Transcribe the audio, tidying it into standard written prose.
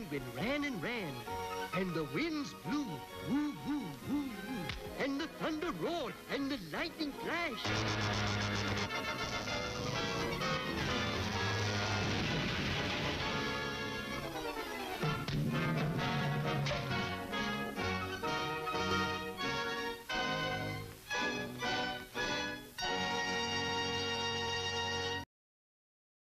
penguin ran and ran, and the winds blew, woo, woo, woo, woo, and the thunder roared, and the lightning flashed.